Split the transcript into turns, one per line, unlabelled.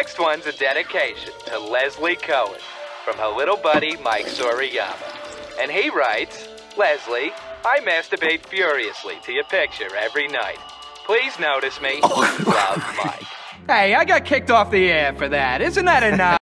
next one's a dedication to Leslie Cohen from her little buddy Mike Soriyama. And he writes, Leslie, I masturbate furiously to your picture every night. Please notice me. Love, Mike.
Hey, I got kicked off the air for that. Isn't that enough?